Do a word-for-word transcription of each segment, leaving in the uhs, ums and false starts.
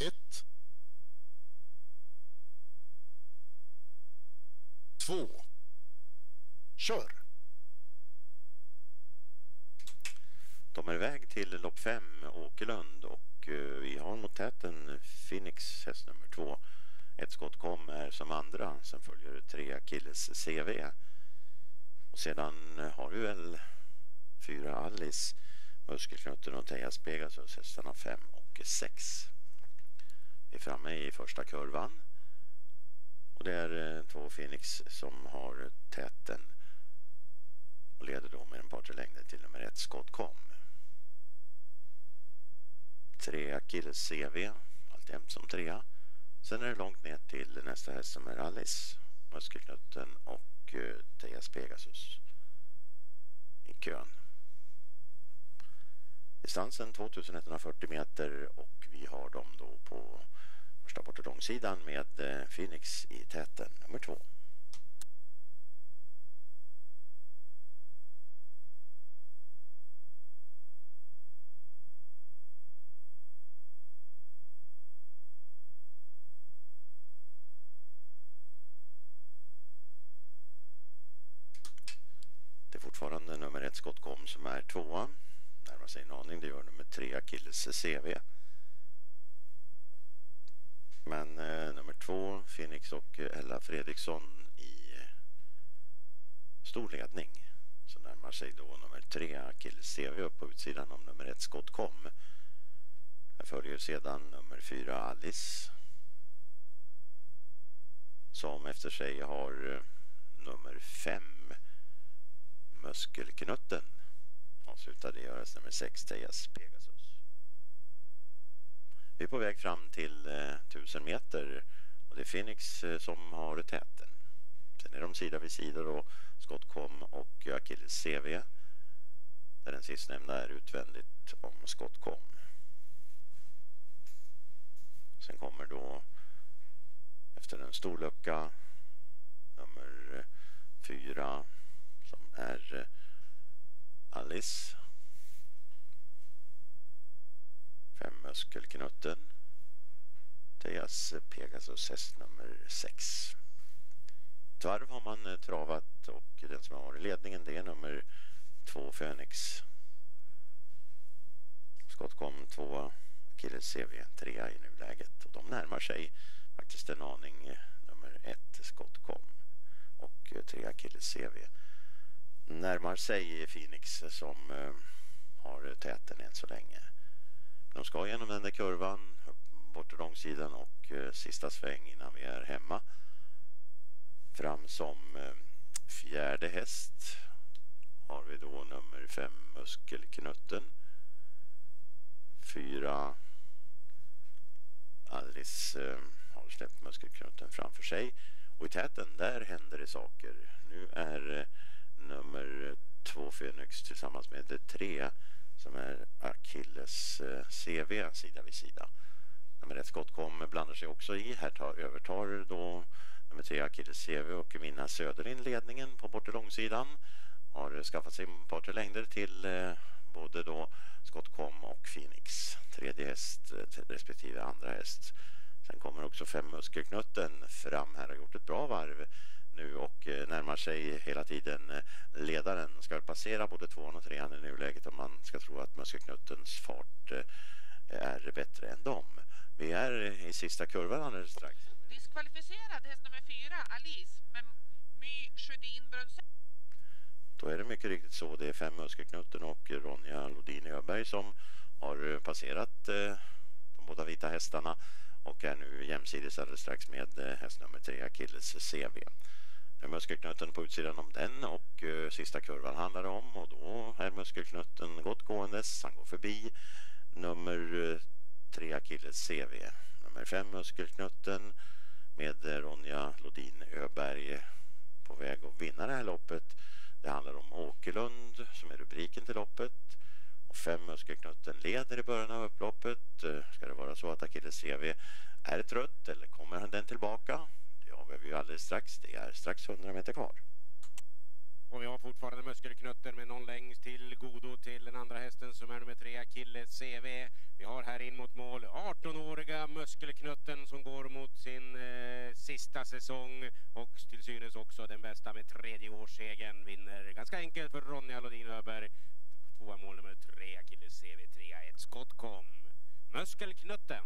ett. Två. Kör. De är iväg till lopp fem, Åkerlund, och vi har mot täten Phoenix, häst nummer två. Ett skott kom är som andra, sen följer tre Achilles C V. Och sedan har vi väl fyra Alice, Muskelknutten och Tejas Pegasus, hästarna fem och sex. Vi är framme i första kurvan. Och det är två Phoenix som har täten och leder då med en par tre längder till nummer ett skott kom. Tre Achilles C V, alltjämt som trea. Sen är det långt ner till nästa häst som är Alice, Muskelknutten och uh, Tejas Pegasus i kön. Distansen tjugoett fyrtio meter och vi har dem då på första bortåt med uh, Phoenix i täten nummer två. Fortfarande nummer ett skott kom som är tvåa. Närmar sig en aning, det gör nummer tre Achilles C V. Men eh, nummer två Phoenix och Ella Fredriksson i eh, stor ledning. Så närmar sig då nummer tre Achilles C V upp på utsidan om nummer ett skott kom. Här följer sedan nummer fyra Alice, som efter sig har eh, nummer fem Muskelknutten. Avslutade göras nummer sex Tejas Pegasus. Vi är på väg fram till eh, tusen meter och det är Phoenix eh, som har täten. Sen är de sida vid sida då skott kom och Achilles C V, där den sistnämnda är utvändigt om skott kom. Sen kommer då efter en stor lucka nummer fyra som är Alice, fem Muskelknutten, Tejas Pegasus häst nummer sex. Ett varv har man travat och den som har i ledningen det är nummer två Phoenix. Skott kom två Achilles C V, trea i nuläget, och de närmar sig faktiskt en aning nummer ett skott kom och tre Achilles C V. Närmar sig Phoenix som eh, har täten än så länge. De ska genom den där kurvan bort långsidan och eh, sista sväng innan vi är hemma. Fram som eh, fjärde häst har vi då nummer fem Muskelknutten, fyra Alice eh, har släppt Muskelknutten framför sig, och i täten där händer det saker. Nu är eh, nummer två Phoenix tillsammans med det tre som är Achilles C V sida vid sida. Nummer ett skott kom blandar sig också i. Här tar, övertar då nummer tre Achilles C V och Minna Söderlind ledningen på bortre långsidan. Har skaffat sig ett par tre längder till eh, både då skott kom och Phoenix. Tredje häst respektive andra häst. Sen kommer också fem Muskelknutten fram här, har gjort ett bra varv nu och närmar sig hela tiden ledaren. Ska passera både tvåan och trean i nuläget om man ska tro att Muskelknuttens fart är bättre än dem. Vi är i sista kurvan alldeles strax. Diskvalificerad häst nummer fyra Alice med My Sjödin Brunnsell. Då är det mycket riktigt så. Det är fem Muskelknutten och Ronja Lodin Öberg som har passerat de båda vita hästarna och är nu jämsides alldeles strax med häst nummer tre Achilles C V. Nu är Muskelknutten på utsidan om den och uh, sista kurvan handlar det om, och då är Muskelknutten gott gåendes. Han går förbi nummer uh, tre Achilles C V. Nummer fem Muskelknutten med uh, Ronja Lodin Öberg på väg att vinna det här loppet. Det handlar om Åkerlund som är rubriken till loppet. Och fem Muskelknutten leder i början av upploppet. Ska det vara så att Achilles C V är trött eller kommer den tillbaka? Det avgör vi ju alldeles strax. Det är strax hundra meter kvar. Och vi har fortfarande muskelknutten med någon längst till godo till den andra hästen som är nummer tre, Achilles C V. Vi har här in mot mål arton-åriga muskelknutten som går mot sin eh, sista säsong och till synes också den bästa med tredje årssegen. Vinner ganska enkelt för Ronja Lodin Öberg. Tvåa mål nummer tre, Achilles C V, trea, ett skott kom. Muskelknutten.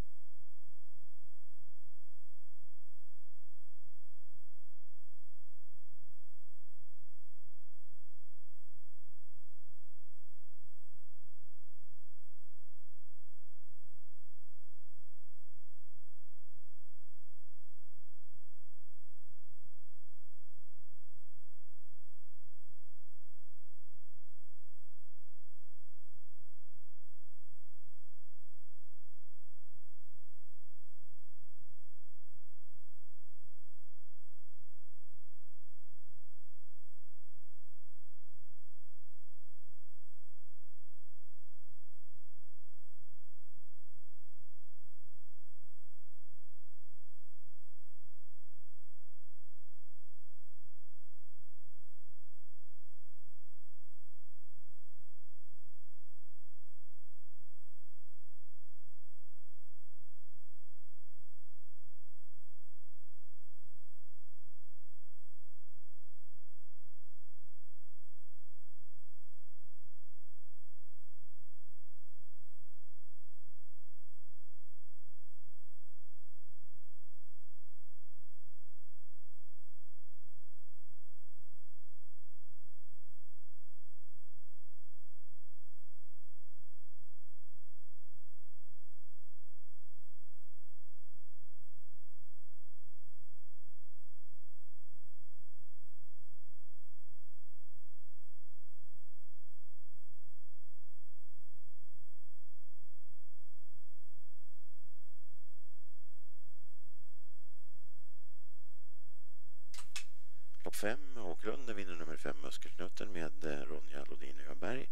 Lopp fem, Åkrunde vinner nummer fem, Muskelknutten med Ronja Lodin Öberg.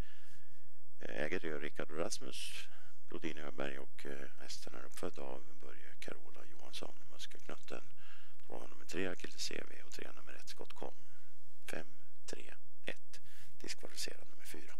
Äger det Rickard Rasmus Lodin Öberg och hästen är uppfödd av Börje Carola Johansson. Muskelknutten, två nummer tre, Achilles C V och tre nummer ett, skott kom. fem, tre, ett, diskvalificerad nummer fyra.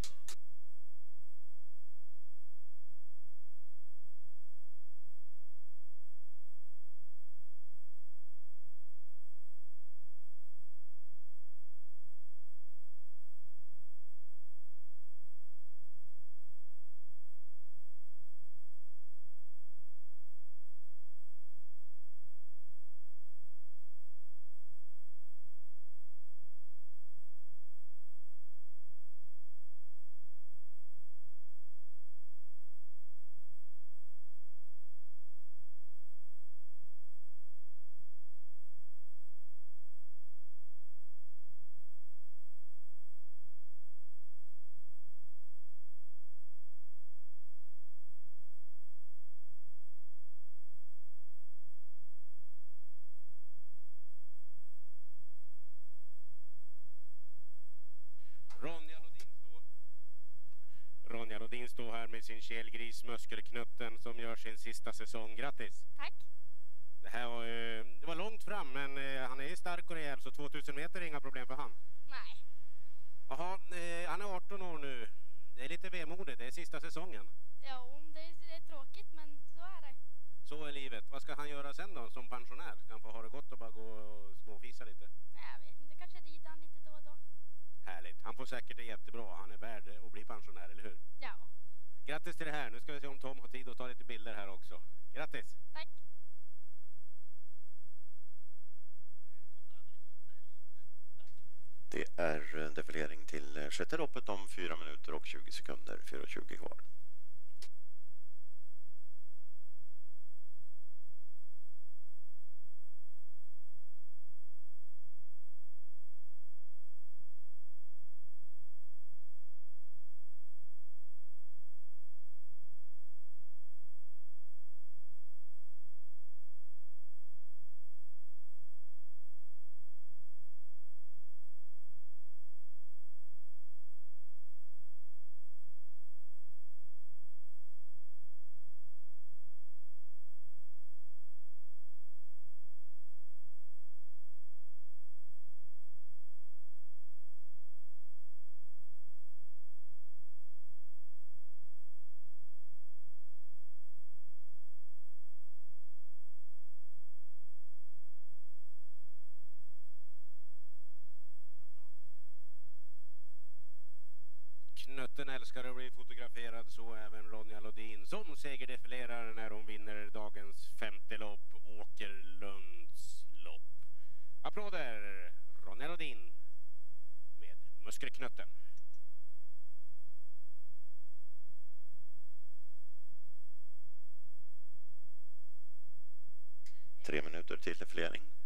Ronja Lodin står här med sin kelgris Muskelknutten som gör sin sista säsong. Grattis! Tack! Det här var, det var långt fram, men han är stark och rejäl, så tvåtusen meter är inga problem för han. Nej. Jaha, han är arton år nu. Det är lite vemodigt, det är sista säsongen. Ja, det är, det är tråkigt, men så är det. Så är livet. Vad ska han göra sen då som pensionär? Ska han få ha det gott och bara gå och småfisa lite? Nej, jag vet inte, kanske rider han lite då och då. Härligt, han får säkert det jättebra. Han är värd att bli pensionär, eller hur? Ja. Grattis till det här. Nu ska vi se om Tom har tid att ta lite bilder här också. Grattis! Tack! Det är en defilering till sjätte loppet om fyra minuter och tjugo sekunder. fyra och tjugo kvar. Muskelknutten älskar att bli fotograferad, så även Ronja Lodin som segerdefilerar när hon vinner dagens femte lopp, Åkerlunds lopp. Applåder Ronja Lodin med Muskelknutten. Tre minuter till defilering.